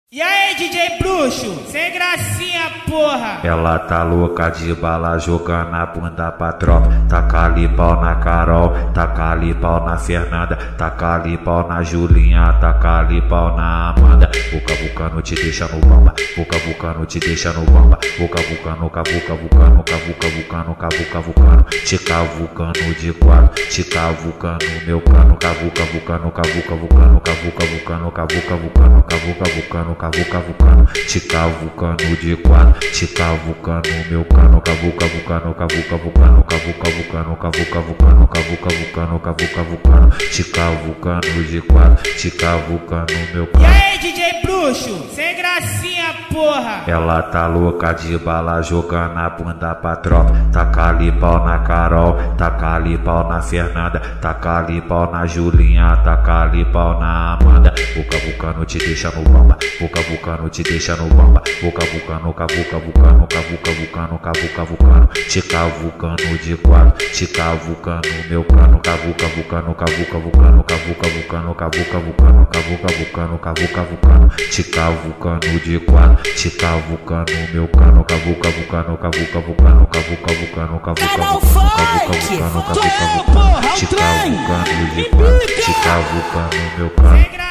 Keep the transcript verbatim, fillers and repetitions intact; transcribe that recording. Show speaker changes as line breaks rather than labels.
E aí, D J Bruxo, sem gracinha, porra.
Ela tá louca de bala, jogando a bunda pra tropa. Taca-lhe pau na Carol, taca-lhe pau na Fernanda, taca-lhe pau na Julinha, taca-lhe pau na Amanda. Boca vulcano te deixa no bamba, boca vulcano te deixa no bamba. Boca vulcano, cavuca vulcano, cavuca vulcano, cavuca vulcano. Te cavucano de quatro, te cavucano meu cano. Cavuca vulcano, cavuca vulcano, cavuca vulcano, cavuca vulcano, cavuca vulcano. Cavuca vulcano, te cavucano de quatro, te cavucano meu cano, cavuca vulcano, cavuca vulcano, cavuca vulcano, cavuca vulcano, cavuca vulcano, cavuca vulcano, te cavucano de quatro, te cavucano meu cano.
E aí, D J Bruxo, sem gracinha, porra.
Ela tá louca de bala, jogando a bunda pra tropa. Taca-lhe pau na Carol, taca-lhe pau na Fernanda, taca-lhe pau na Julinha, taca-lhe pau na Amanda. Boca vulcano te deixa no bamba, boca vulcano te deixa no bamba. Boca vulcano, cavuca vulcano, cavuca vulcano, cavuca vulcano. Te cavucano de quatro, te cavucano meu cano. Cavuca vulcano, cavuca vulcano, cavuca vulcano, cavuca vulcano, cavuca vulcano, cavuca vulcano. Te cavucano de quatro, te cavucano meu cano. Cavuca vulcano, cavuca vulcano, cavuca vulcano, cavuca vulcano, cavuca vulcano, cavuca vulcano. Te cavucano de quatro, te cavucano meu cano.